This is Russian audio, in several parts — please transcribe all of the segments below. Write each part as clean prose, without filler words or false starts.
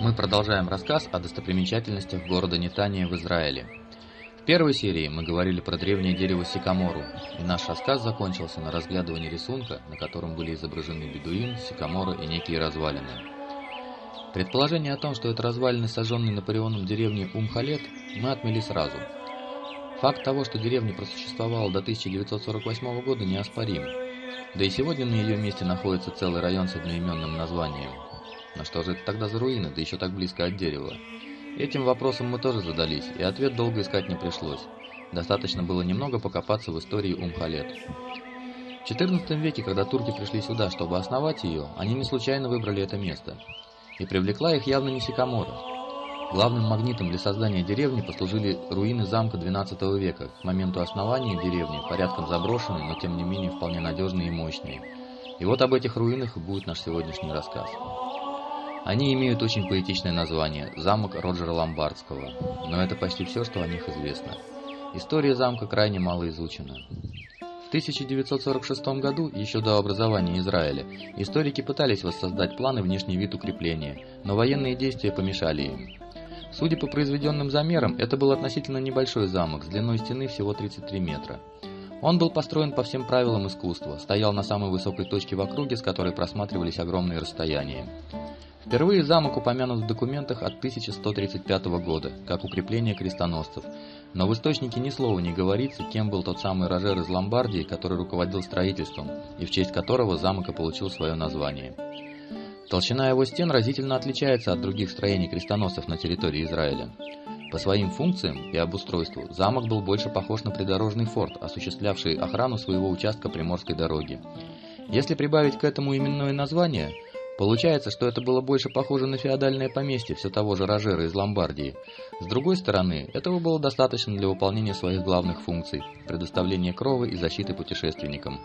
Мы продолжаем рассказ о достопримечательностях города Нетания в Израиле. В первой серии мы говорили про древнее дерево сикамору, и наш рассказ закончился на разглядывании рисунка, на котором были изображены бедуин, сикамора и некие развалины. Предположение о том, что это развалины, сожженные Наполеоном деревни Ум-Халет, мы отмели сразу. Факт того, что деревня просуществовала до 1948 года, неоспорим. Да и сегодня на ее месте находится целый район с одноименным названием. Но что же это тогда за руины, да еще так близко от дерева? Этим вопросом мы тоже задались, и ответ долго искать не пришлось. Достаточно было немного покопаться в истории Ум-Халет. В XIV веке, когда турки пришли сюда, чтобы основать ее, они не случайно выбрали это место. И привлекла их явно не сикамора. Главным магнитом для создания деревни послужили руины замка XII века, к моменту основания деревни, порядком заброшенные, но тем не менее вполне надежные и мощные. И вот об этих руинах и будет наш сегодняшний рассказ. Они имеют очень поэтичное название – замок Роджера Ломбардского, но это почти все, что о них известно. История замка крайне мало изучена. В 1946 году, еще до образования Израиля, историки пытались воссоздать план и внешний вид укрепления, но военные действия помешали им. Судя по произведенным замерам, это был относительно небольшой замок с длиной стены всего 33 метра. Он был построен по всем правилам искусства, стоял на самой высокой точке в округе, с которой просматривались огромные расстояния. Впервые замок упомянут в документах от 1135 года, как укрепление крестоносцев, но в источнике ни слова не говорится, кем был тот самый Рожер из Ломбардии, который руководил строительством, и в честь которого замок и получил свое название. Толщина его стен разительно отличается от других строений крестоносцев на территории Израиля. По своим функциям и обустройству замок был больше похож на придорожный форт, осуществлявший охрану своего участка Приморской дороги. Если прибавить к этому именное название, получается, что это было больше похоже на феодальное поместье все того же Рожера из Ломбардии. С другой стороны, этого было достаточно для выполнения своих главных функций – предоставления крова и защиты путешественникам.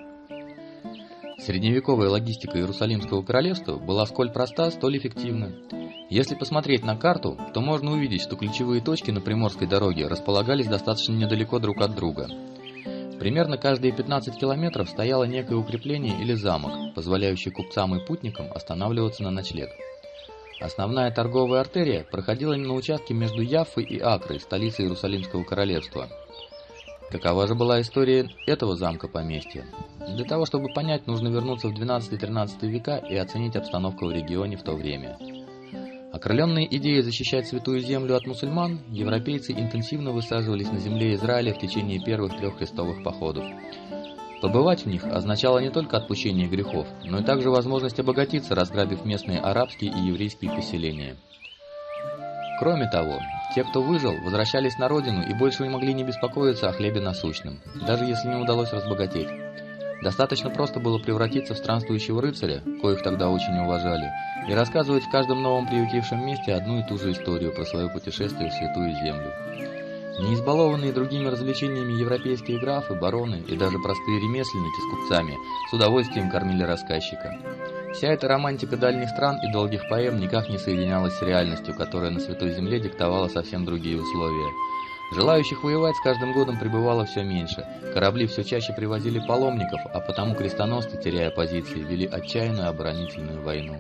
Средневековая логистика Иерусалимского королевства была сколь проста, столь эффективна. Если посмотреть на карту, то можно увидеть, что ключевые точки на Приморской дороге располагались достаточно недалеко друг от друга. Примерно каждые 15 километров стояло некое укрепление или замок, позволяющий купцам и путникам останавливаться на ночлег. Основная торговая артерия проходила на участке между Яффой и Акрой, столицей Иерусалимского королевства. Какова же была история этого замка-поместья? Для того, чтобы понять, нужно вернуться в XII-XIII века и оценить обстановку в регионе в то время. Окрыленные идеей защищать Святую Землю от мусульман, европейцы интенсивно высаживались на земле Израиля в течение первых 3 крестовых походов. Побывать в них означало не только отпущение грехов, но и также возможность обогатиться, разграбив местные арабские и еврейские поселения. Кроме того, те, кто выжил, возвращались на родину и больше не могли не беспокоиться о хлебе насущном, даже если не удалось разбогатеть. Достаточно просто было превратиться в странствующего рыцаря, коих тогда очень уважали, и рассказывать в каждом новом приютившем месте одну и ту же историю про свое путешествие в Святую Землю. Не избалованные другими развлечениями европейские графы, бароны и даже простые ремесленники с купцами с удовольствием кормили рассказчика. Вся эта романтика дальних стран и долгих поэм никак не соединялась с реальностью, которая на Святой Земле диктовала совсем другие условия. Желающих воевать с каждым годом прибывало все меньше, корабли все чаще привозили паломников, а потому крестоносцы, теряя позиции, вели отчаянную оборонительную войну.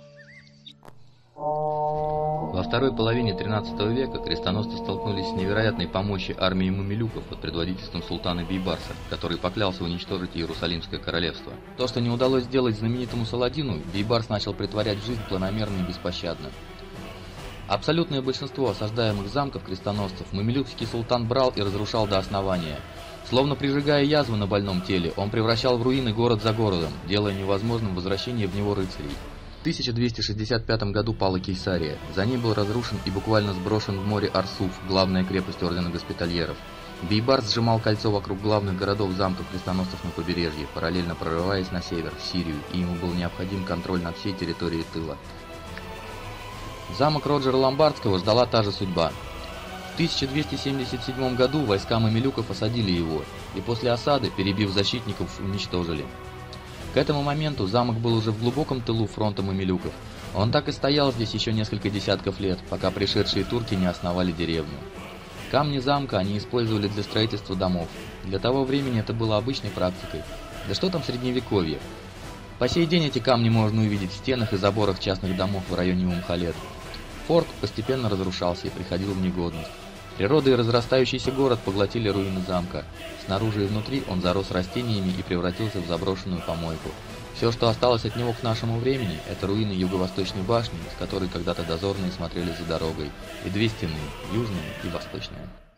Во второй половине XIII века крестоносцы столкнулись с невероятной помощью армии мамилюков под предводительством султана Бейбарса, который поклялся уничтожить Иерусалимское королевство. То, что не удалось сделать знаменитому Саладину, Бейбарс начал претворять в жизнь планомерно и беспощадно. Абсолютное большинство осаждаемых замков крестоносцев мамилюкский султан брал и разрушал до основания. Словно прижигая язвы на больном теле, он превращал в руины город за городом, делая невозможным возвращение в него рыцарей. В 1265 году пала Кейсария, за ней был разрушен и буквально сброшен в море Арсуф, главная крепость ордена госпитальеров. Бейбарс сжимал кольцо вокруг главных городов замков крестоносцев на побережье, параллельно прорываясь на север, в Сирию, и ему был необходим контроль над всей территорией тыла. Замок Роджера Ломбардского ждала та же судьба. В 1277 году войска мамилюков осадили его, и после осады, перебив защитников, уничтожили. К этому моменту замок был уже в глубоком тылу фронта мамилюков. Он так и стоял здесь еще несколько десятков лет, пока пришедшие турки не основали деревню. Камни замка они использовали для строительства домов. Для того времени это было обычной практикой. Да что там средневековье? По сей день эти камни можно увидеть в стенах и заборах частных домов в районе Ум-Халет. Форт постепенно разрушался и приходил в негодность. Природа и разрастающийся город поглотили руины замка. Снаружи и внутри он зарос растениями и превратился в заброшенную помойку. Все, что осталось от него к нашему времени, это руины юго-восточной башни, с которой когда-то дозорные смотрели за дорогой, и две стены – южная и восточная.